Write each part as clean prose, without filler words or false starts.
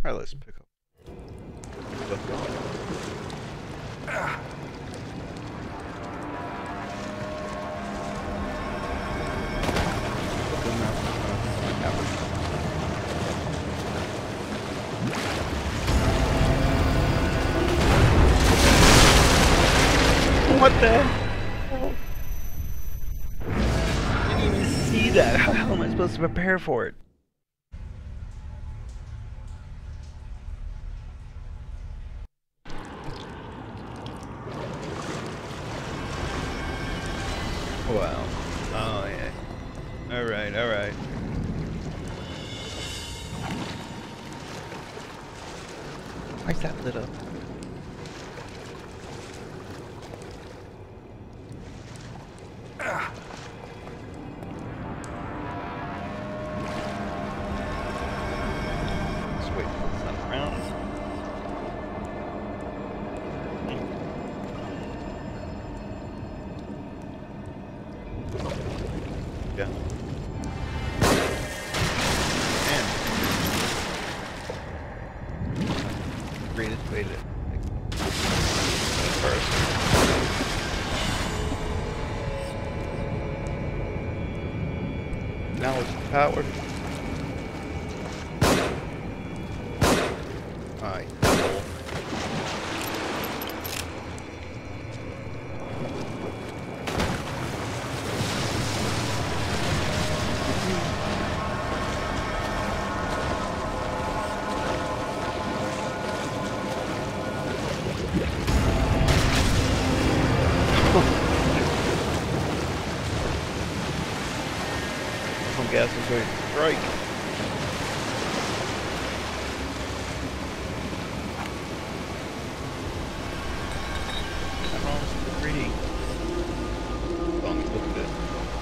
Alright, let's pick up. What the hell? I didn't even see that. How am I supposed to prepare for it? Wow. Oh, yeah. Alright, alright. Why's that lit up? Let's wait for the sun around. Yeah. And greatest way to first. Now it's power. Alright. Gas is going to strike. I'm almost reading. As long as it looks good.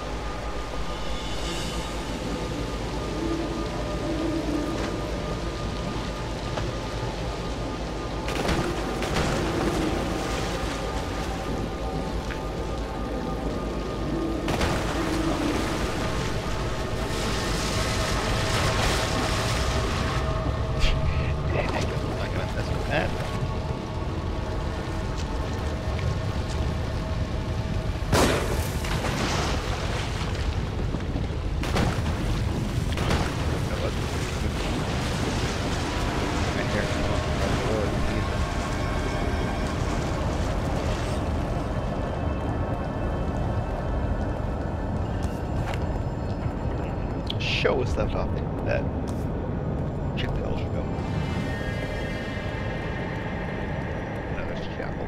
Show us stuff off that Chippewa show. Another chapel.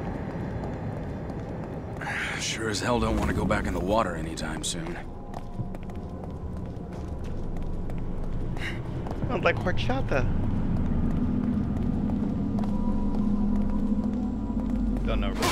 Sure as hell don't want to go back in the water anytime soon. Sounds like horchata. Don't know.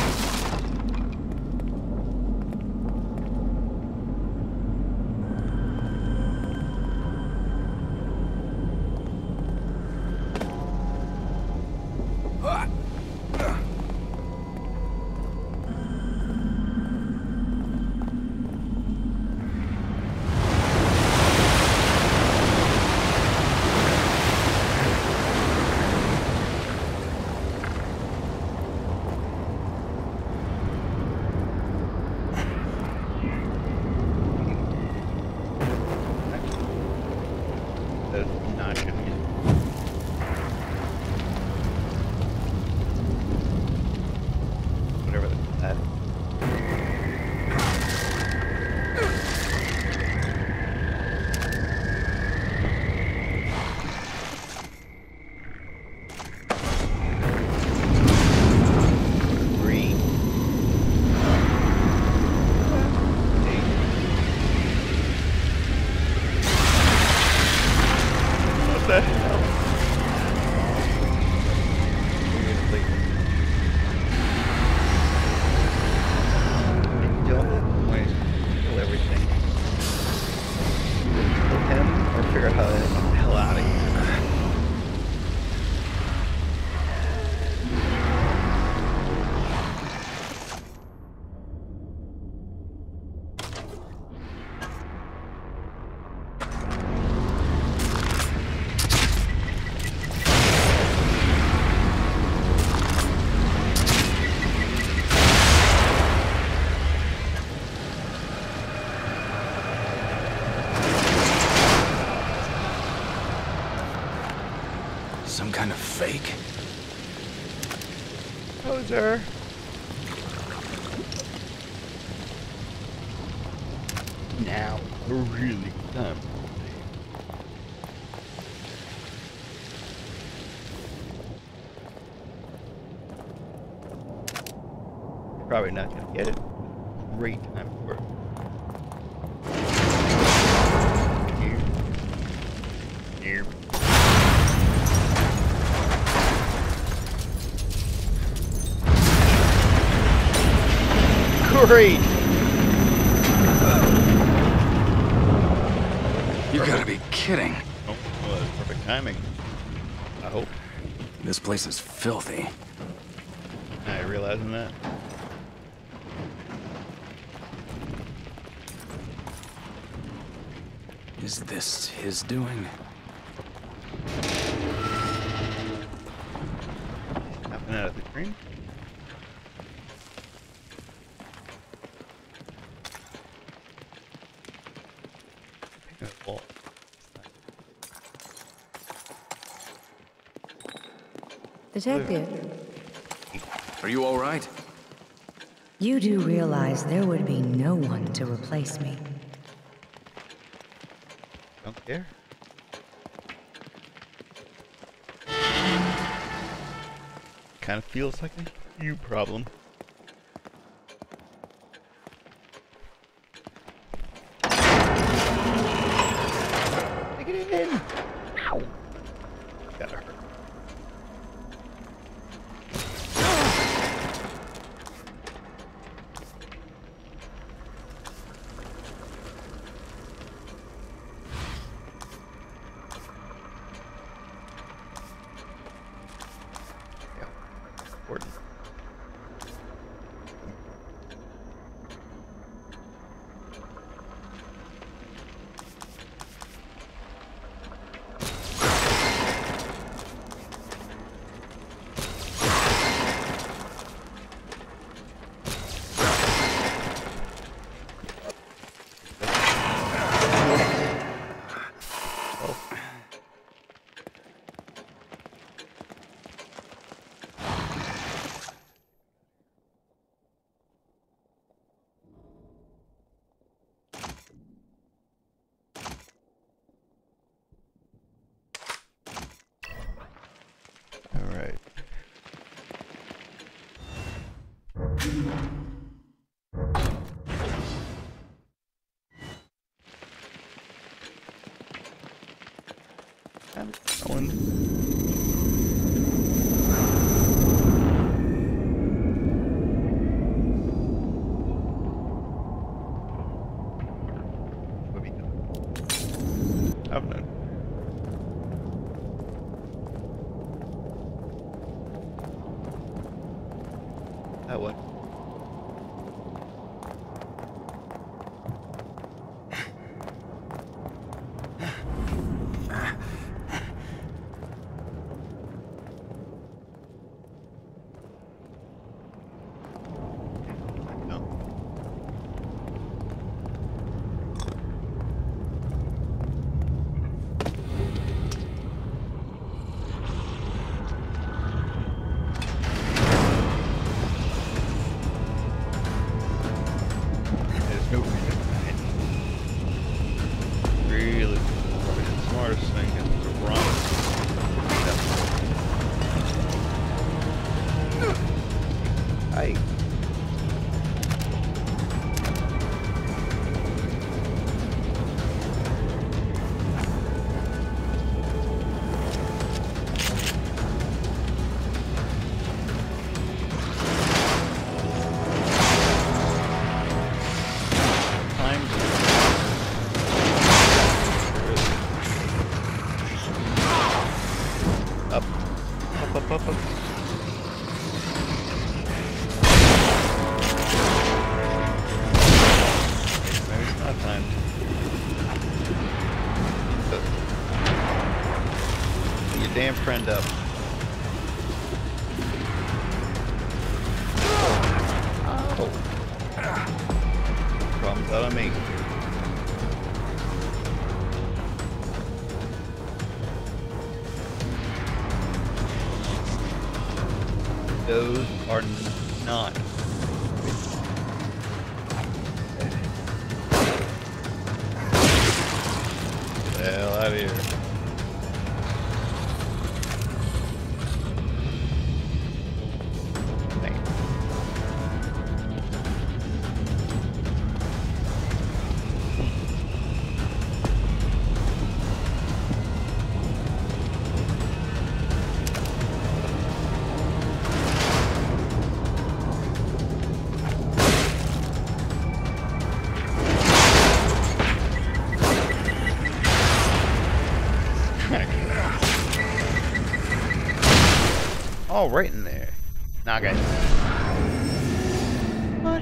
some kind of fake? Poser. Now, really time. Probably not gonna get it. Great time for it. Here. Great! You gotta be kidding. Oh, well, that's perfect timing. I hope. This place is filthy. I realizing that. Is this his doing? Happening out of the screen. Wall. Detective, Are you all right? you do realize there would be no one to replace me. Don't care. Kind of feels like a you problem. Take it in. Ow. Gotta hurt. Important. All right. I'm going. What have you done? I don't know. That one. No. There's no reason behind it. Really, probably the smartest thing is to run. Hi. Up. Up, up, up, up. Maybe it's not time. Get your damn friend up. Oh. Problems out on me. Those are not. Get the hell out of here. Oh, right in there. Nah, guys. What?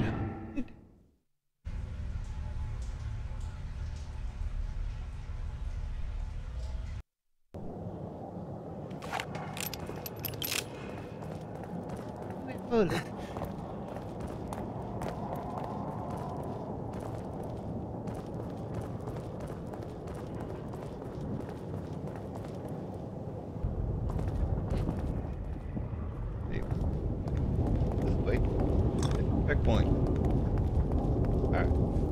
Hold it. Checkpoint. Alright.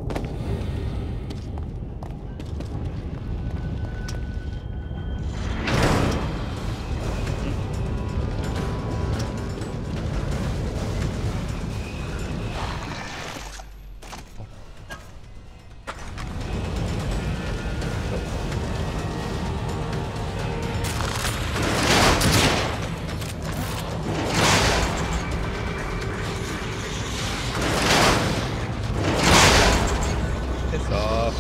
It's off.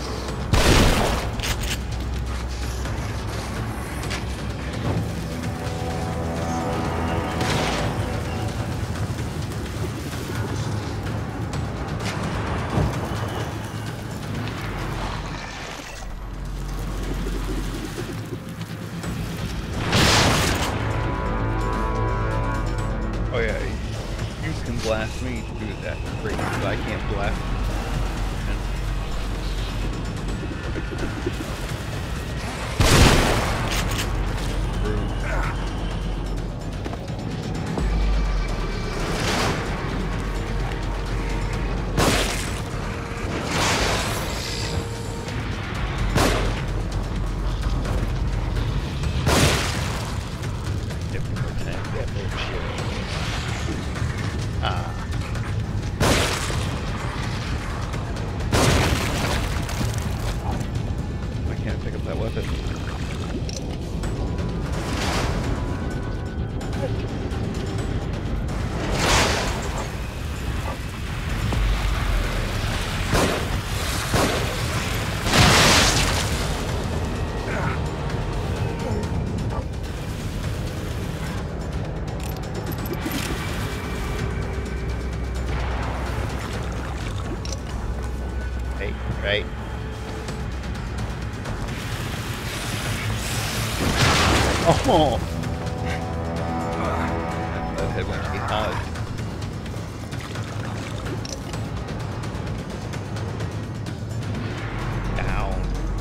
Oh yeah, you can blast me through that break, but I can't blast you. I can't pick up that weapon. Hey, right. Oh! That head went behind. Down.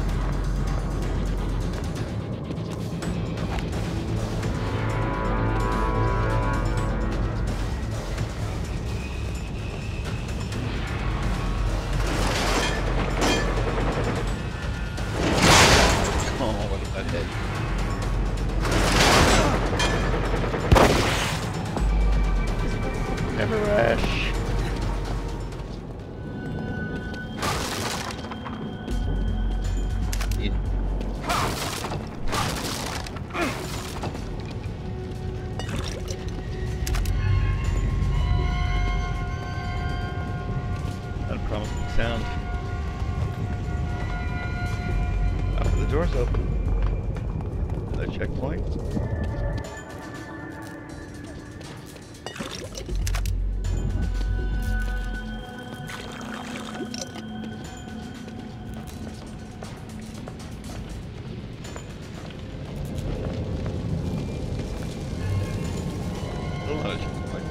Oh, what is that head? Never rush. Not a promising sound. After the door's open. Another checkpoint. Still not a checkpoint.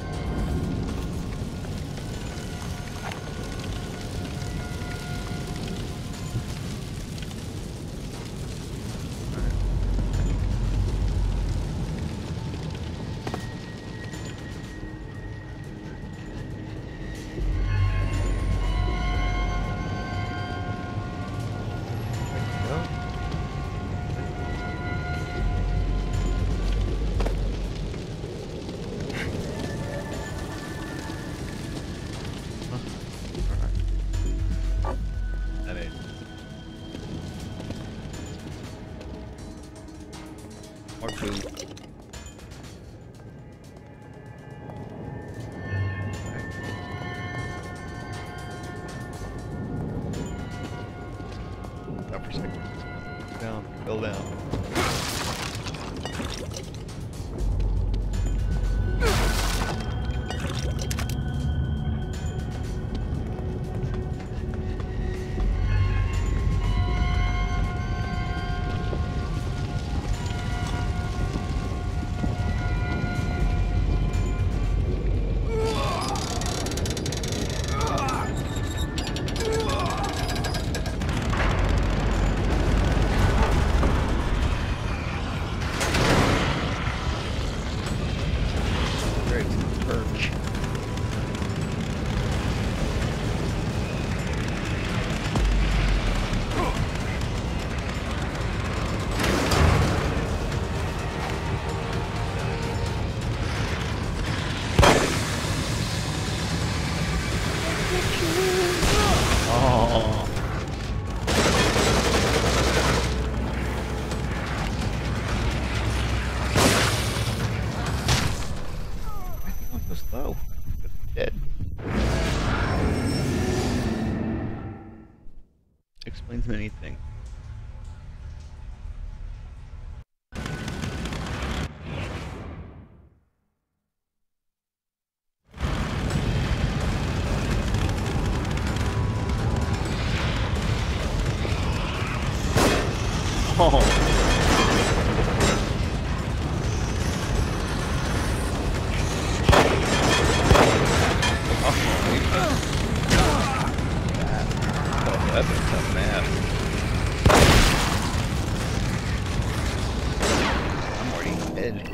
More food. Stop for a second. Down, fell down. Slow. Dead. Explains many things. Oh. That's a tough map. I'm already dead.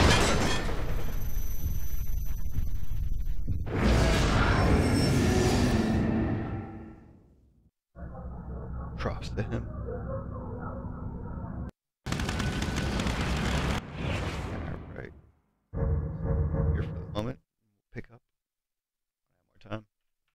Cross to him. Alright. Here for the moment. Pick up. More time.